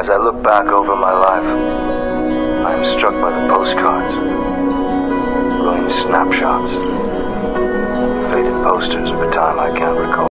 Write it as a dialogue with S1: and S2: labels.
S1: As I look back over my life, I am struck by the postcards, brilliant snapshots, faded posters of a time I can't recall.